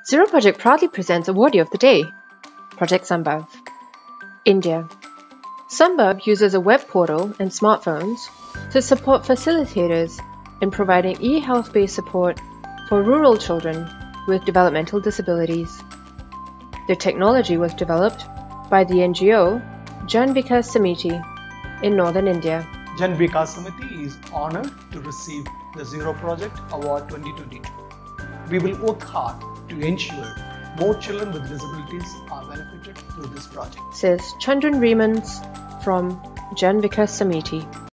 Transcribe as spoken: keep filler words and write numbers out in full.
Zero Project proudly presents Awardee of the Day, Project Sambhav. India. Sambhav uses a web portal and smartphones to support facilitators in providing e-health-based support for rural children with developmental disabilities. The technology was developed by the N G O Jan Vikas Samiti in northern India. Jan Vikas Samiti is honored to receive the Zero Project Award twenty twenty-two. We will work hard to ensure more children with disabilities are benefited through this project, Says Chandran Remans from Jan Vikas Samiti.